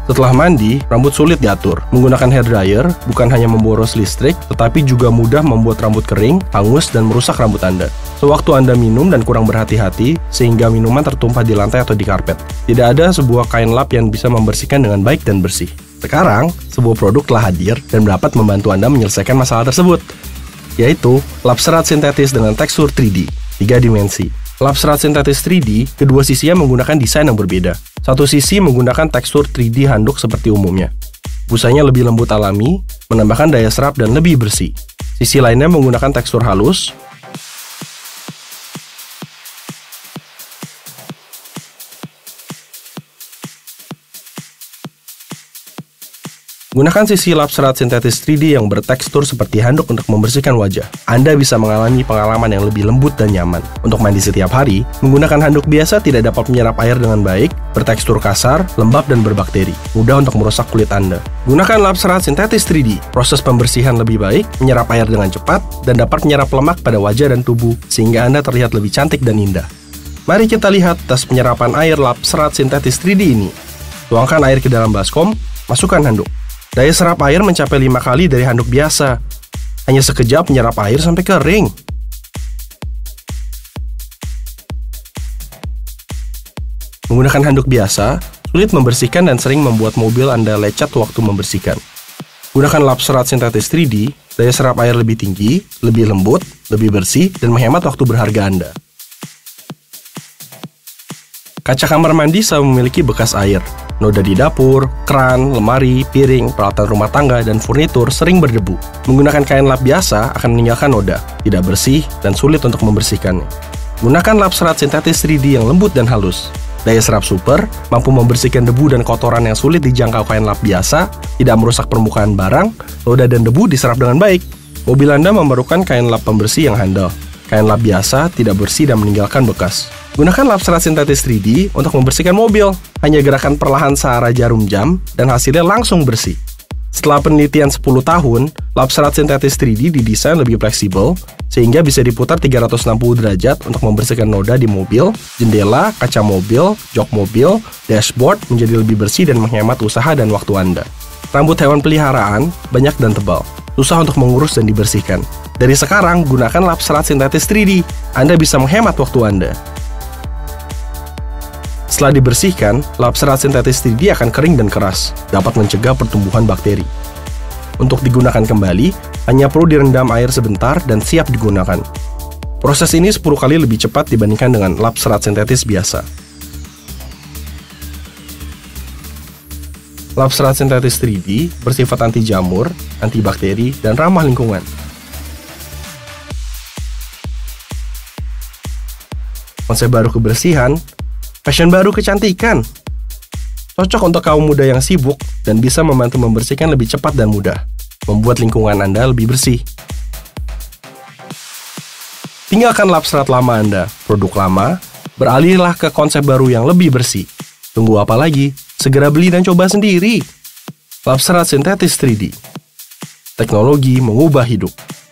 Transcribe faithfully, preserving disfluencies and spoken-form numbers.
Setelah mandi, rambut sulit diatur. Menggunakan hair dryer bukan hanya memboros listrik, tetapi juga mudah membuat rambut kering, hangus, dan merusak rambut Anda. Sewaktu Anda minum dan kurang berhati-hati, sehingga minuman tertumpah di lantai atau di karpet. Tidak ada sebuah kain lap yang bisa membersihkan dengan baik dan bersih. Sekarang, sebuah produk telah hadir dan dapat membantu Anda menyelesaikan masalah tersebut, yaitu lap serat sintetis dengan tekstur tiga D, tiga dimensi. Lap serat sintetis tiga D, kedua sisinya menggunakan desain yang berbeda. Satu sisi menggunakan tekstur tiga D handuk seperti umumnya. Busanya lebih lembut alami, menambahkan daya serap dan lebih bersih. Sisi lainnya menggunakan tekstur halus, gunakan sisi lap serat sintetis tiga D yang bertekstur seperti handuk untuk membersihkan wajah. Anda bisa mengalami pengalaman yang lebih lembut dan nyaman. Untuk mandi setiap hari, menggunakan handuk biasa tidak dapat menyerap air dengan baik, bertekstur kasar, lembab, dan berbakteri. Mudah untuk merusak kulit Anda. Gunakan lap serat sintetis tiga D. Proses pembersihan lebih baik, menyerap air dengan cepat, dan dapat menyerap lemak pada wajah dan tubuh, sehingga Anda terlihat lebih cantik dan indah. Mari kita lihat tes penyerapan air lap serat sintetis tiga D ini. Tuangkan air ke dalam baskom, masukkan handuk. Daya serap air mencapai lima kali dari handuk biasa. Hanya sekejap menyerap air sampai kering. Menggunakan handuk biasa, sulit membersihkan dan sering membuat mobil Anda lecet waktu membersihkan. Gunakan lap serat sintetis tiga D, daya serap air lebih tinggi, lebih lembut, lebih bersih, dan menghemat waktu berharga Anda. Kaca kamar mandi selalu memiliki bekas air. Noda di dapur, keran, lemari, piring, peralatan rumah tangga, dan furnitur sering berdebu. Menggunakan kain lap biasa akan meninggalkan noda, tidak bersih, dan sulit untuk membersihkannya. Gunakan lap serat sintetis tiga D yang lembut dan halus. Daya serap super, mampu membersihkan debu dan kotoran yang sulit dijangkau kain lap biasa, tidak merusak permukaan barang, noda dan debu diserap dengan baik. Mobil Anda memerlukan kain lap pembersih yang handal. Kain lap biasa tidak bersih dan meninggalkan bekas. Gunakan lap serat sintetis tiga D untuk membersihkan mobil. Hanya gerakan perlahan searah jarum jam, dan hasilnya langsung bersih. Setelah penelitian sepuluh tahun, lap serat sintetis tiga D didesain lebih fleksibel, sehingga bisa diputar tiga ratus enam puluh derajat untuk membersihkan noda di mobil, jendela, kaca mobil, jok mobil, dashboard menjadi lebih bersih dan menghemat usaha dan waktu Anda. Rambut hewan peliharaan banyak dan tebal, susah untuk mengurus dan dibersihkan. Dari sekarang, gunakan lap serat sintetis tiga D. Anda bisa menghemat waktu Anda. Setelah dibersihkan, lap serat sintetis tiga D akan kering dan keras, dapat mencegah pertumbuhan bakteri. Untuk digunakan kembali, hanya perlu direndam air sebentar dan siap digunakan. Proses ini sepuluh kali lebih cepat dibandingkan dengan lap serat sintetis biasa. Lap serat sintetis tiga D bersifat anti jamur, anti bakteri, dan ramah lingkungan. Konsep baru kebersihan, fashion baru kecantikan. Cocok untuk kaum muda yang sibuk dan bisa membantu membersihkan lebih cepat dan mudah, membuat lingkungan Anda lebih bersih. Tinggalkan lap serat lama Anda, produk lama, beralihlah ke konsep baru yang lebih bersih. Tunggu apa lagi? Segera beli dan coba sendiri. Lap serat sintetis tiga D. Teknologi mengubah hidup.